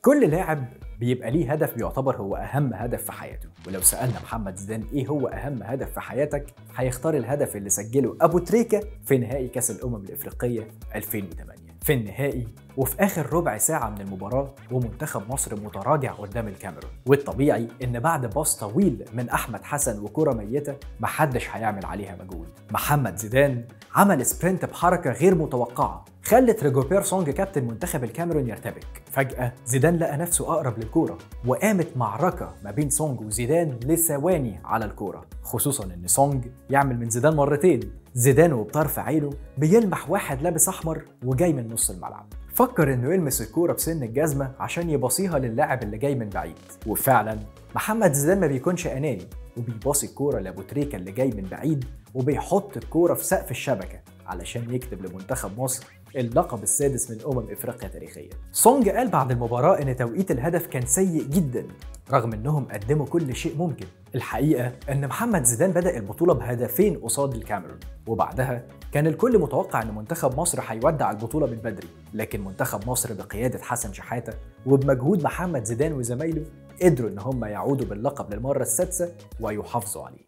كل لاعب بيبقى ليه هدف بيعتبر هو أهم هدف في حياته، ولو سألنا محمد زيدان إيه هو أهم هدف في حياتك هيختار الهدف اللي سجله أبو تريكة في نهائي كأس الأمم الإفريقية 2008. في النهائي وفي آخر ربع ساعة من المباراة ومنتخب مصر متراجع قدام الكاميرون، والطبيعي إن بعد باص طويل من أحمد حسن وكرة ميتة محدش هيعمل عليها مجهود. محمد زيدان عمل سبرنت بحركة غير متوقعة خلت ريجوبير سونج كابتن منتخب الكاميرون يرتبك. فجأة زيدان لقى نفسه أقرب للكورة وقامت معركة ما بين سونج وزيدان لثواني على الكورة، خصوصا إن سونج يعمل من زيدان مرتين. زيدان وبطرف عينه بيلمح واحد لابس أحمر وجاي من نص الملعب، فكر إنه يلمس الكورة بسن الجزمة عشان يباصيها للاعب اللي جاي من بعيد، وفعلا محمد زيدان ما بيكونش أناني وبيباصي الكورة لأبو تريكة اللي جاي من بعيد وبيحط الكورة في سقف الشبكة علشان يكتب لمنتخب مصر اللقب السادس من افريقيا تاريخيا. سونج قال بعد المباراة ان توقيت الهدف كان سيء جدا رغم انهم قدموا كل شيء ممكن. الحقيقة ان محمد زيدان بدأ البطولة بهدفين قصاد الكاميرون، وبعدها كان الكل متوقع ان منتخب مصر هيودع البطولة من بدري، لكن منتخب مصر بقيادة حسن شحاتة وبمجهود محمد زيدان وزمايله قدروا ان هم يعودوا باللقب للمرة السادسة ويحافظوا عليه.